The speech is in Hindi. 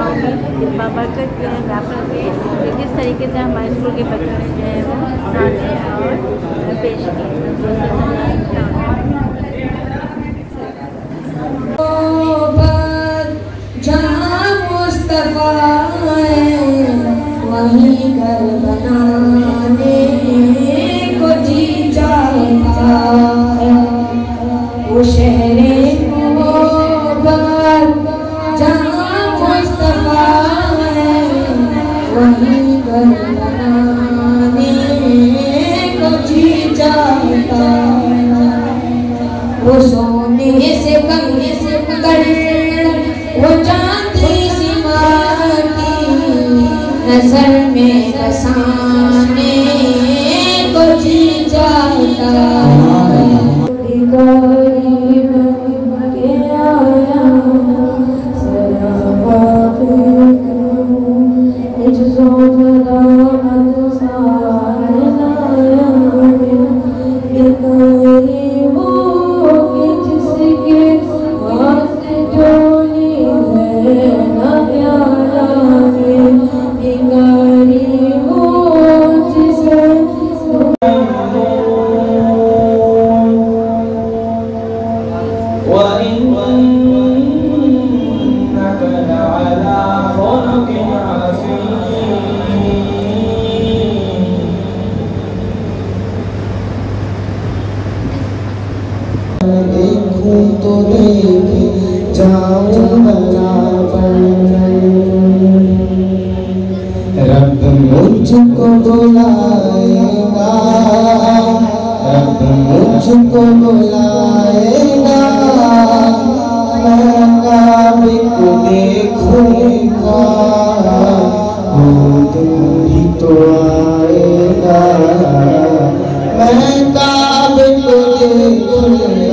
की कृपा बरकत जो है व्यापक है कि जिस तरीके से हमारे स्कूल के बच्चों ने जो है वो नाचे और पेश किए। जहाँ मुस्तफा वहीं घर बनाने को जी जाता है। वो शहरे मोहब्बत जहाँ मुस्तफा है वहीं घर बनाने को जी जाता है। वो सोने से कम कर वो चांदी सी माटी नजर में बसाने को जी जाता है। गरीब के आया सराबा देखूं तो देखे जाऊं बराबर रब मुझको बुलाएगा, रब मुझको बुलाएगा। मैं काबे को देखूंगा वो दिन भी तो आएगा। मैं काबे को देखूंगा